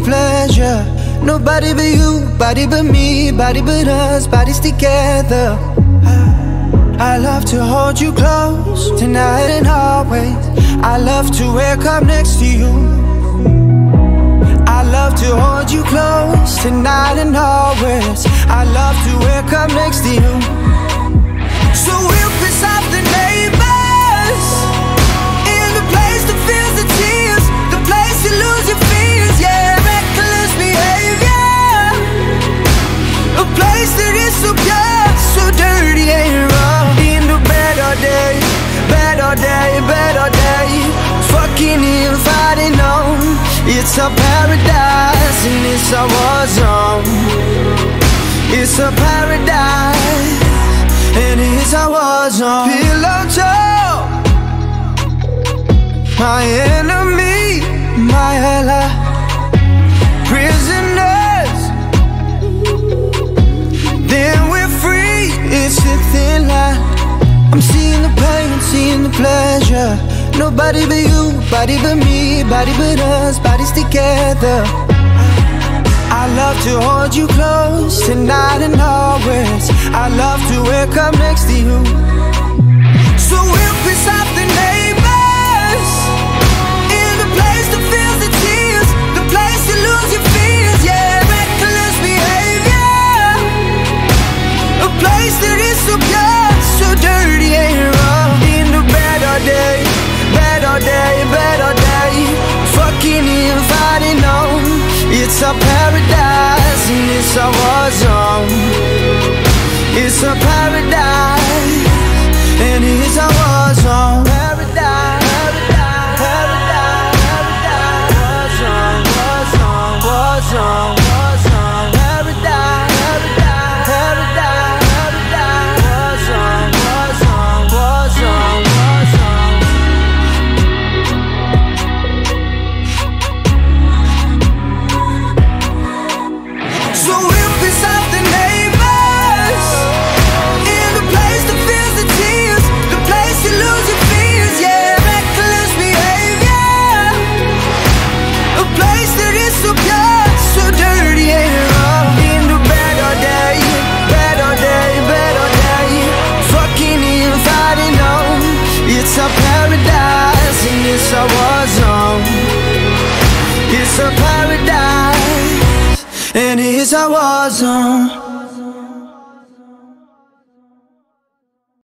pleasure. Nobody but you, body but me, body but us, bodies together. I love to hold you close, tonight and always. I love to wake up next to you. I love to hold you close, tonight and always. I love to wake up next to you. So we'll piss off the neighbors, in the place that feels the tears, the place you lose your fears, yeah, reckless behavior. A place that is so pure, so dirty and raw. In the better day, better day, better day. Fucking and fighting on, it's a paradise and it's a war zone. It's a paradise and it's a war zone. Pillow talk, my enemy, my ally. Prisoners, then we're free, it's a thin line. I'm seeing the pain, seeing the pleasure. Nobody but you, body but me, body but us, bodies together. I love to hold you close, tonight and always. I love to wake up next to you. So we'll piss off the neighbors, in the place that feels the tears, the place you lose your fears, yeah, reckless behavior. A place that is so pure, so dirty and raw. In the better day, better day, better day. Fucking and fighting on, it's a paradise and it's a war zone. It's a paradise and it's a war zone. Paradise, paradise, paradise, paradise. War zone, war zone, war zone, paradise, paradise, paradise, paradise. War zone, war zone, war zone, war zone. So we'll piss off the neighbors, in the place that feels the tears, the place you lose your fears, yeah, reckless behavior. A place that is so pure, so dirty and raw. In the better day, better day, better day. Fucking and fighting on, it's a paradise and it's a war zone. It's a paradise and it's a war zone.